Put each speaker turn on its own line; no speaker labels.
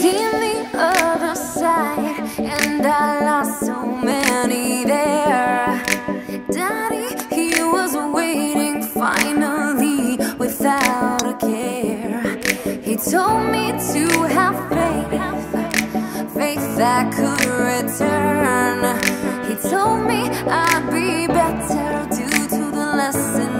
seen the other side, and I lost so many there. Daddy, he was waiting finally without a care. He told me to have faith, faith that could return. He told me I'd be better due to the lesson